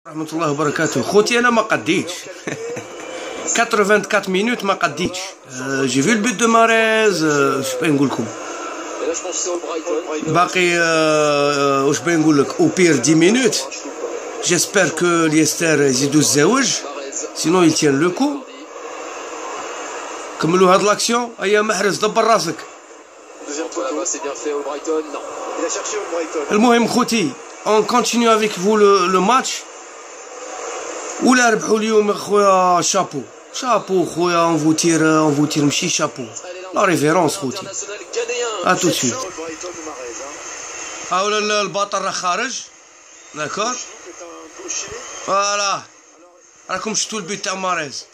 ورحمة الله وبركاته. خوتي أنا ما قديتش 84 مينوت ما قديتش. جي في البيت دو ماريز. واش باغي نقول لكم باقي واش باغي نقول لك او بير 10 مينوت. جيسبر كو ليستر يزيدو الزواج سينو يلتيان لو كو. كملوا هاد لاكسيون. هيا محرز دبر راسك. المهم خوتي اون كونتينيو افيك فو لو ماتش. ولا ربحوا اليوم خويا شابو شابو خويا. اون فوتير ماشي شابو لا ريفيرونس خوتي. ا تو سويت. هاولا الباطل راه خارج. داكور فوالا. راكم شفتوا البيت تاع ماريز.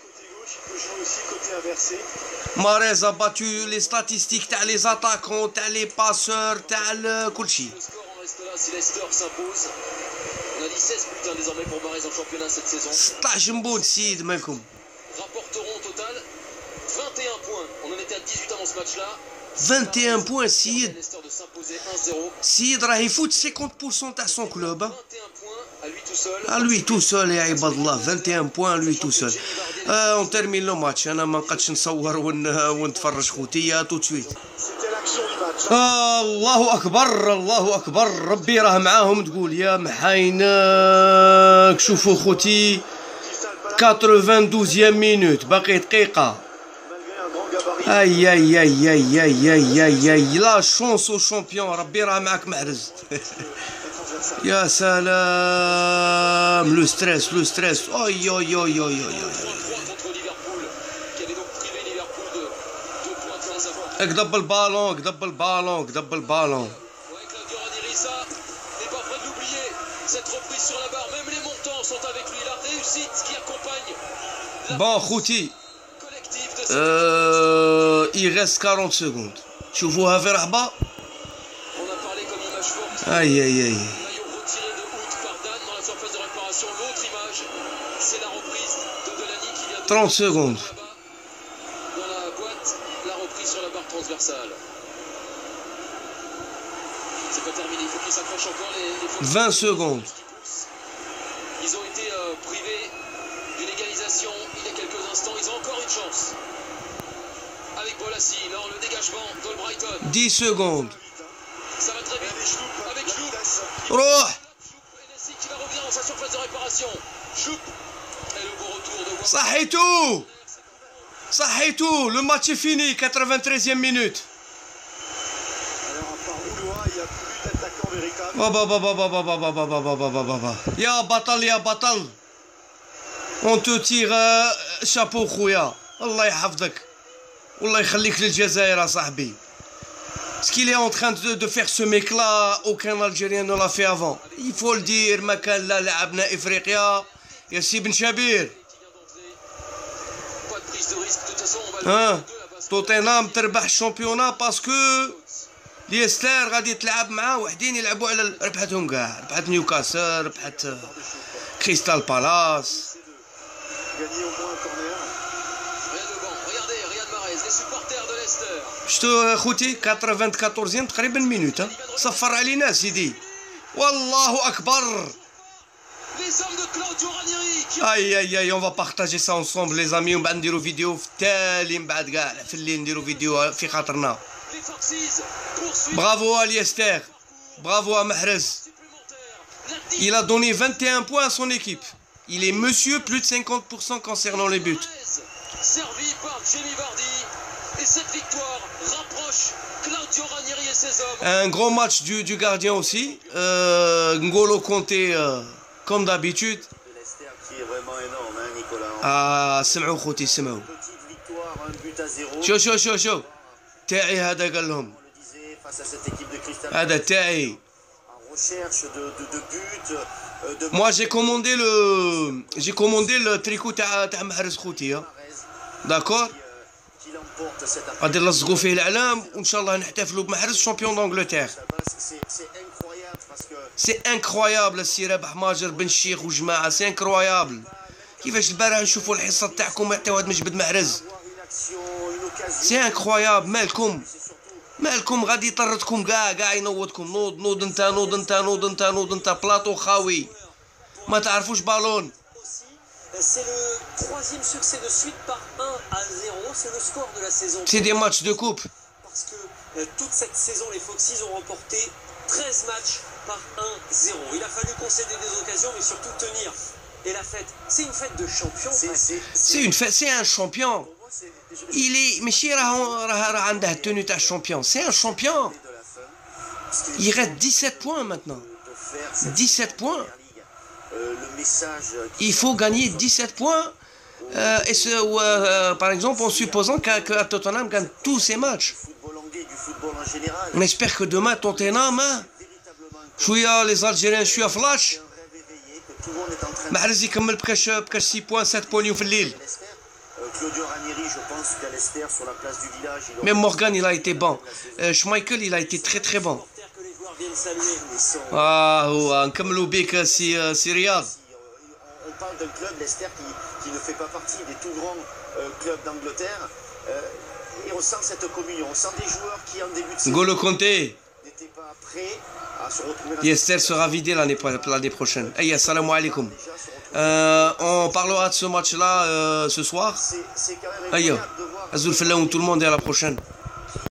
ماريز a battu les statistiques تاع لي زاتاكون تاع لي باسور تاع كلشي. Si Leicester s'impose, on a dit 16 bulletins désormais pour Mahrez en championnat cette saison. 16 مبون سيد مالكم. Rapporteront au total 21 points. On en était à 18 avant ce match-là. 21 points سيد. Leicester de s'imposer 1-0. سيد راه يفوت 50% تاع son club. 21 points à lui tout seul. À lui tout seul يا عباد الله. 21 points lui tout seul. on termine le match. انا ما نقدش نصور ونتفرج خوتي. تو سويت. الله اكبر الله اكبر. ربي راه معاهم. تقول يا محايناك. شوفوا خوتي 92 مينوت باقي دقيقه. اي اي اي اي اي اي اي اي لا شونس او شامبيون. ربي راه معاك محرز. يا سلام. لو ستريس لو ستريس. اي اي اي اي اي اقدب البالون اقدب البالون اقدب البالون. Bon خوتي il reste 40 secondes. شوفوها في رحبة. اي اي اي 30 secondes. 20 secondes. Ils ont été privés d'une égalisation il y a quelques instants. Ils ont encore une chance. Avec Bolassi, dans le dégagement d'Albrighton. 10 secondes. Ça va très vite. Avec Choup. روح. Enessi qui va revenir dans sa surface de réparation. Choup. Et le beau retour de صحيتو صحيتو. لو ماتش فيني 93e minute. بابا بابا بابا بابا بابا بابا بابا. يا بطل يا بطل. اون تو تيغ شابو خويا. الله يحفظك والله يخليك للجزائر صاحبي. Ce qu'il est en train de faire ce mec là, aucun Algérien ne l'a fait avant. Il faut le dire. ما كان لا لعبنا افريقيا يا سي بن شبير. توتنهام تربح الشامبيونا باسكو ليستر غادي تلعب مع وحدين يلعبوا على ربحتهم كاع. ربحت نيوكاسل ربحت كريستال بالاس. شتو خوتي 94 تقريبا مينوت. صفر علينا سيدي. والله اكبر. اي اي اي اون فا بارطاجي سا انصومبل لي زامي. ومن بعد نديرو فيديو في التالي. من بعد كاع في الليل نديرو فيديو في خاطرنا. Bravo à Leicester. Bravo à Mahrez. Il a donné 21 points à son équipe. Il est monsieur plus de 50% concernant les buts. Servi par Jamie Vardy. Et cette victoire rapproche Claudio Ranieri et ses hommes. Un gros match du gardien aussi. N'Golo Kanté comme d'habitude. سمعوا خوتي سمعوا. شو شو تاعي هذا قال لهم. هذا تاعي. Moi j'ai commandé le tricot تاع محرز خوتي. داكور غادي نلصقوا فيه العلام وان شاء الله نحتفلوا بمحرز شامبيون دانجلتير. سي انكرويابل السي رابح ماجر بن الشيخ وجماعه. سي انكرويابل. كيفاش البارح نشوفوا الحصه تاعكم يعطيو هاد مجبد محرز. سي انكرويابل. مالكم غادي يطردكم كاع ينوضكم. نوض انت بلاطو خاوي. ما تعرفوش بالون. C'est le troisième succès de suite par 1-0. C'est le score de la saison. C'est des matchs de coupe. Parce que toute cette saison, les Foxys ont remporté 13 matchs par 1-0. Il a fallu concéder des occasions, mais surtout tenir. Et la fête, c'est une fête de champion. C'est une fête, c'est un champion. Il est ماشي راه عنده التوني تاع الشامبيون. C'est un champion. Il reste 17 points maintenant. 17 points. Il faut gagner 17 points. Par exemple, en supposant que Tottenham gagne tous ses matchs. On espère que demain, Tottenham, شوية les Algériens شوية فلاش. محرز يكمل بكاش 6 points 7 points في الليل. Même Morgan, il a été bon. Schmeichel, il a été très très bon. نكملوا بك سي رياض. On parle d'un club, Leicester, qui ne fait pas partie des tout grands clubs d'Angleterre. Et on sent cette communion. On sent des joueurs qui, en début de saison, N'Golo Kanté n'étaient pas prêts à se retrouver dans Leicester sera vidé l'année prochaine. Hey, assalamu alaikum. On parlera de ce match-là ce soir. C'est quand même Aïe, incroyable de voir Azul Fella, tout le monde et à la prochaine.